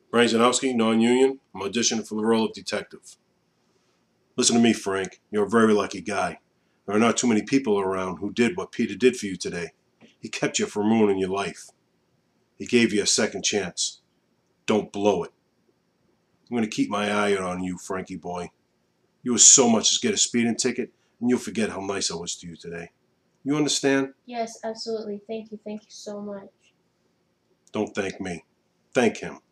Brian Zanowski, non-union. I'm auditioning for the role of detective. Listen to me, Frank. You're a very lucky guy. There are not too many people around who did what Peter did for you today. He kept you from ruining your life. He gave you a second chance. Don't blow it. I'm going to keep my eye out on you, Frankie boy. You was so much as get a speeding ticket, and you'll forget how nice I was to you today. You understand? Yes, absolutely. Thank you. Thank you so much. Don't thank me. Thank him.